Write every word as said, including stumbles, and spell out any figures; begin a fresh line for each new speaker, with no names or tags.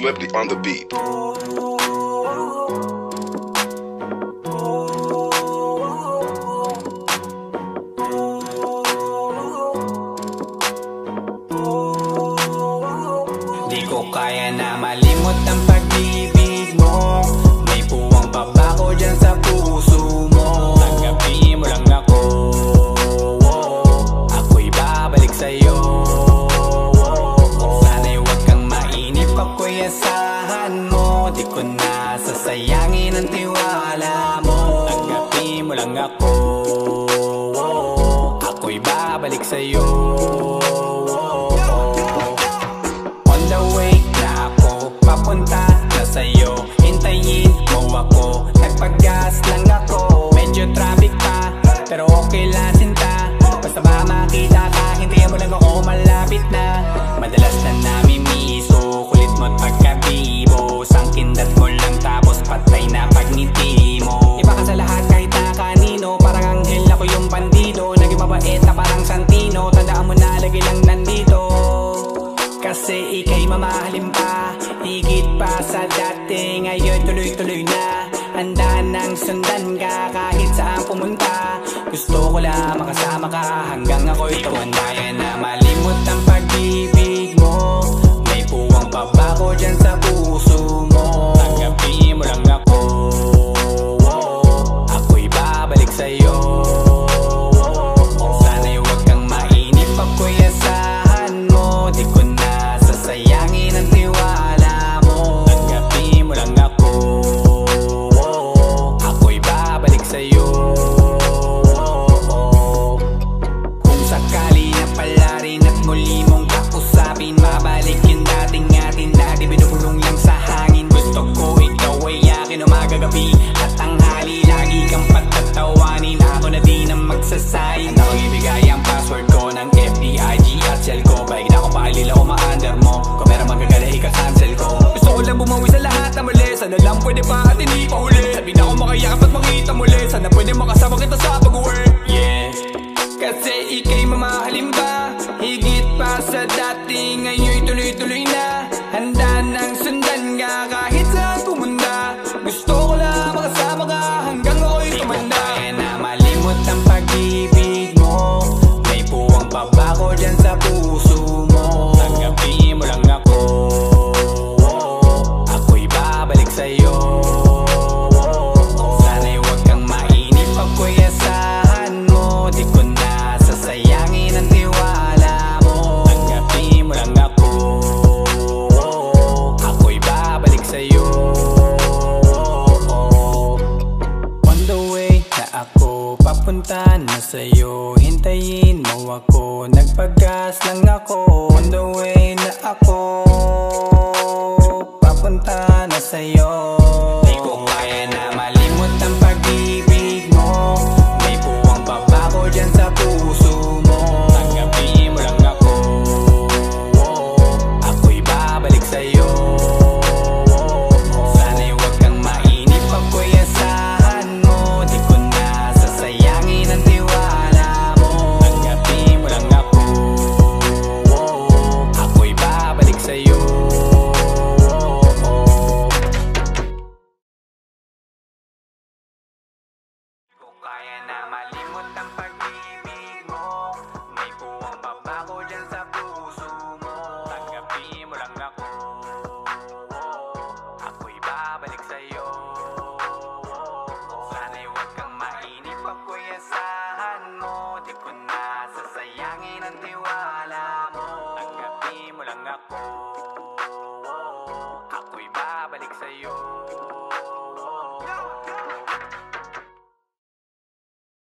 Swifty on the beat.
Di ko kaya na malimot ang pag-ibig mo. May puwang pa ba ko dyan sa puso mo? Tanggapin mo lang ako, ako'y babalik sa'yo. Sana'y huwag kang mainip, ako'y asahan mo. Di ko na sasayangin ang tiwala mo. Tanggapin mo lang ako, ako'y babalik sa'yo. Papunta na sa'yo, hintayin mo ako. Nagpagas lang ako, medyo traffic pa, pero okay lang sinta. Basta ba makita ka, hintayin mo lang ako, malapit na. Madalas na namimiso, kulit mo't pagkabibo. Sangkindat mo lang tapos patay na pagngiti mo. Iba ka sa lahat kahit na kanino, parang anghel ako yung bandido. Naging mabait na parang Santino, tandaan mo na lagi lang nandito. Kasi ika'y mamahalin pa, higit pa sa dati. Ngayon tuloy-tuloy na, handa nang sundan ka kahit saan pumunta. Gusto ko lang makasama ka hanggang ako'y tumanda. Kaya na malimot ang pag-ibig mo. May puwang pa ba ko dyan sa puso mo? Tanggapin mo lang ako, ako'y babalik sa'yo. Sana'y huwag kang mainip, ako'y asahan mo. Di ko na sasayangin ang tiwala mo. Tanggapin mo lang ako, ako'y babalik sa'yo. Kung sakali na pala rin at muli mong kausapin, mabalik yung dating atin, dati binubulong lang sa hangin. Gusto ko ikaw ay akin umaga gabi at tanghali, lagi kang patatawanin. Ako na din ang magsasayin. Handa kong ibigay ang password ko ng F B I G at cell ko. Baig na akong paalila ko ma-under mo, kung meron magagala ika-cancel ko. Gusto ko lang bumawi sa lahat na mali, sana lang pwede pa at hindi pa huli. Sabi na ako makayakap at makita muli, sana pwede makasama kita sa pag-work. Yeah, kasi ika'y mamahalin ba, higit pa sa dati. Ngayon'y tuloy-tuloy na, handa nang sundan ka kahit saan pumunta. Gusto ko lang makasama ka hanggang ako'y tumanda. Kaya na malimot ang pag-ibig mo. May puwang pa ba ko dyan sa puso mo? Tanggapin mo lang ako, ako'y babalik sa'yo. Sana'y huwag kang mainip, ako'y asahan mo. Di ko na sasayangin ang tiwala mo. Tanggapin mo lang ako, ako'y babalik sa'yo. On the way na ako, papunta na sa'yo, hintayin mo ako. Nagpagas lang ako, on the way na ako, papunta na sa'yo. Di ko kaya na malimot ang pag-ibig mo. May puwang pa ba ko dyan sa puso mo? Tanggapin mo lang ako, ako'y babalik sa'yo. Sana'y huwag kang mainip, ako'y asahan mo. Di ko na sasayangin ang tiwala mo. Tanggapin mo lang ako, ako'y babalik sa'yo. Di ko kaya na malimot ang pag-ibig mo. May puwang pa ba ko dyan sa puso mo? Tanggapin mo lang ako, ako'y babalik sa'yo. Sana'y huwag kang mainip, ako'y asahan mo. Di ko na sasayangin ang tiwala mo. Tanggapin mo lang ako,